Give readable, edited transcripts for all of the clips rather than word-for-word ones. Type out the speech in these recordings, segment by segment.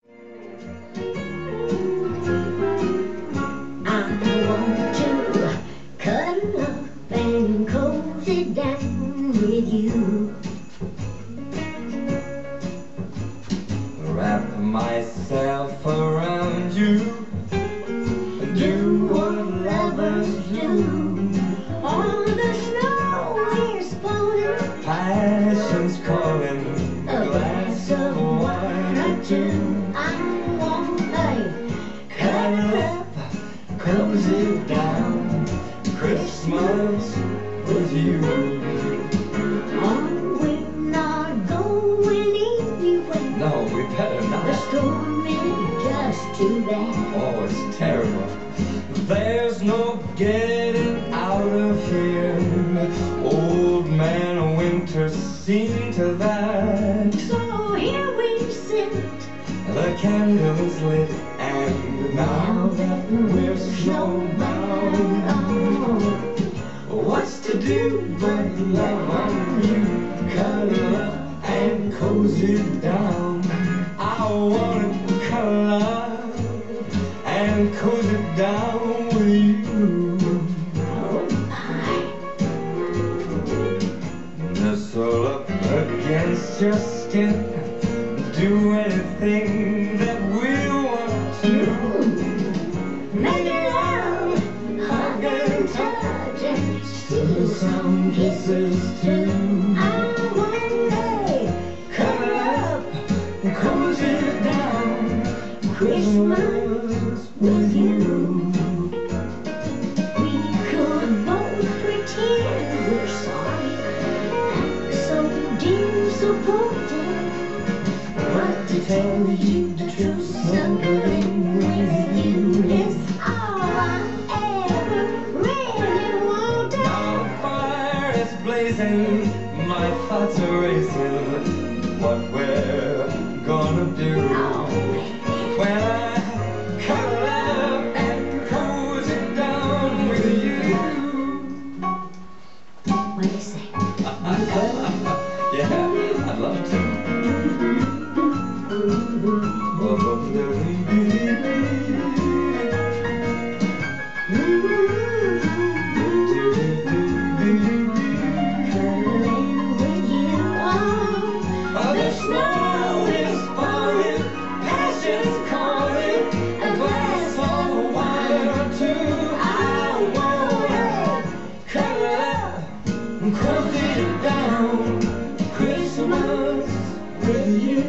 want to cuddle up and cozy down with you. Wrap myself around you, do what lovers do. All the snow is falling, Passion's calling, a glass of wine or two. I want a Cuddle up, cozy down, Christmas with you. Oh, we're not going anywhere. No, we better The not. storm is just too bad. Oh, it's terrible. There's no getting out of here. Old man Winter's seen to that. So here we sit, The candle's lit, and now that we're snowbound, what's to do but love on you? Cuddle up and cozy down. I wanna cuddle up and cozy down with you. Nestle up against your skin, do anything that we want to. make it loud, hug and touch and steal some kisses too. I want a Cuddle up, cozy down, Christmas with you. We could both pretend we're sorry, act so disappointed, But to tell you the truth, something with you is all I ever really wanted. now the fire is blazing, my thoughts are racing. What we're gonna do when I cuddle up and cozy down with you. What do you say? Yeah, I'd love to. Cuddling with you, oh, The snow is falling, passion's calling, a glass of wine or two. I wanna cuddle up, cozy down, Christmas with you.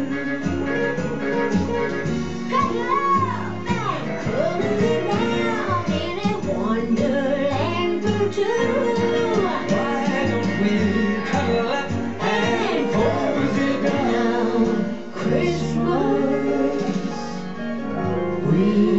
cuddle up and cozy down in a wonderland for two. Why don't we cuddle up and cozy down, Christmas with